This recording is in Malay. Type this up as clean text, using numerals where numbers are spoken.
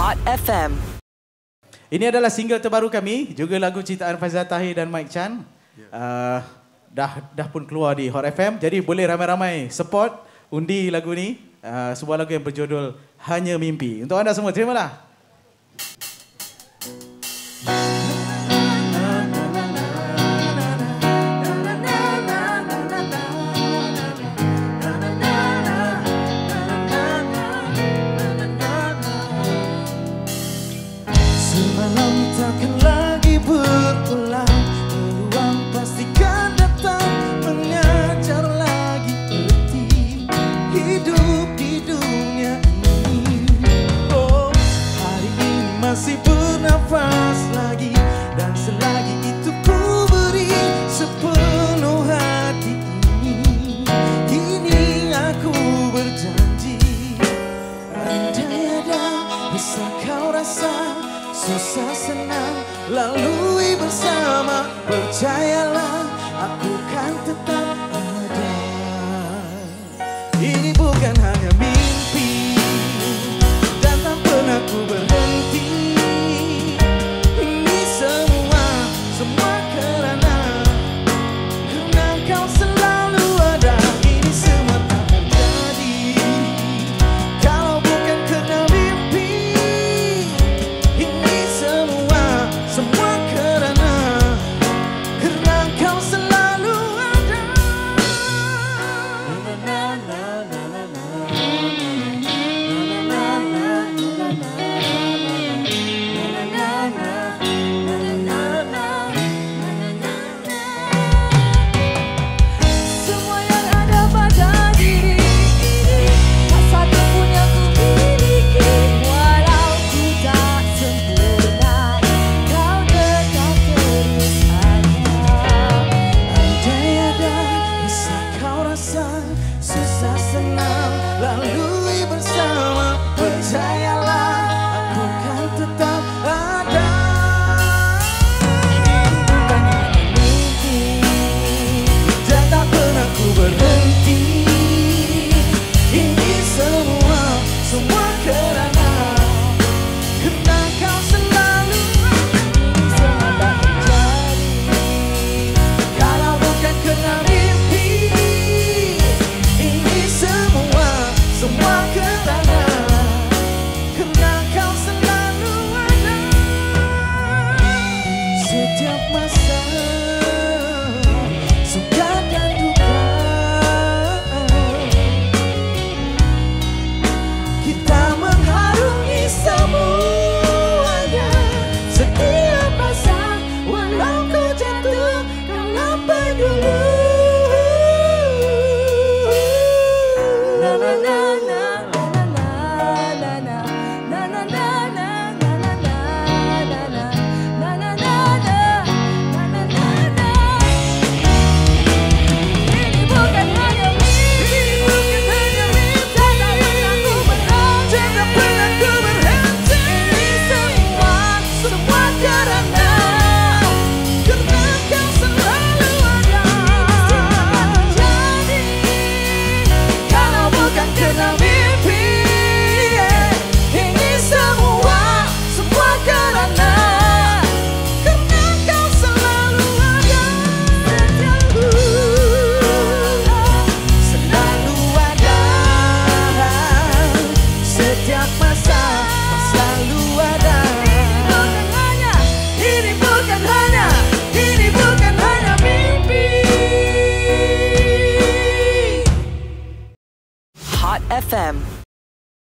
Hot FM. Ini adalah single terbaru kami, juga lagu ciptaan Faizal Tahir dan Mike Chan. Dah pun keluar di Hot FM, jadi boleh ramai-ramai support, undi lagu ni. Sebuah lagu yang berjudul Hanya Mimpi. Untuk anda semua, terimalah. Semalam takkan lagi berulang, peluang pastikan datang, mengajar lagi erti hidup di dunia ini. Oh, hari ini masih bernafas lagi, dan selagi itu ku beri sepenuh hati ini. Kini aku berjanji, andai ada bisa kau rasa, susah senang lalui bersama, percayalah aku kan tetap ada. Ini bukan hanya mimpi, dan tak pernah ku berhenti. Ini semua karena kau selalu ada. Ini semua tak terjadi kalau bukan karena mimpi. Ini semua karena kau selalu ada. Semua yang ada pada diri ini, tak satu pun yang ku miliki. Walau ku tak sempurna, kau tetap terus ada. Andai ada bisa kau rasa, susah senang lalui bersama, percayalah aku kan tetap ada. Ini bukan hanya mimpi, dan tak pernah ku berhenti. Ini semua karena kau selalu ada. Ini semua tak terjadi kalau bukan karena mimpi. Ini semua karena kau selalu ada. Setiap masa suka dan duka, kita mengharungi semuanya. Setiap masa walau kau jatuh, kau lampai dulu. Na na na na na na na na na na na na na na na na na na. Ini bukan hanya mimpi, tak pernah ku berhenti. Ini semua karena kau selalu ada. Jadi kalau bukan karena mimpi, ini semua karena kau selalu ada. Selalu ada, setiap masa kau selalu ada. Ini bukan hanya mimpi. Hot FM.